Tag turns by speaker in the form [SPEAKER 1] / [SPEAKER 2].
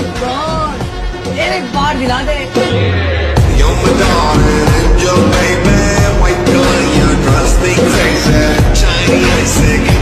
[SPEAKER 1] God एक बार दिला दे।
[SPEAKER 2] You're my darling and your baby, white girl, your girl stay crazy, shiny and sick.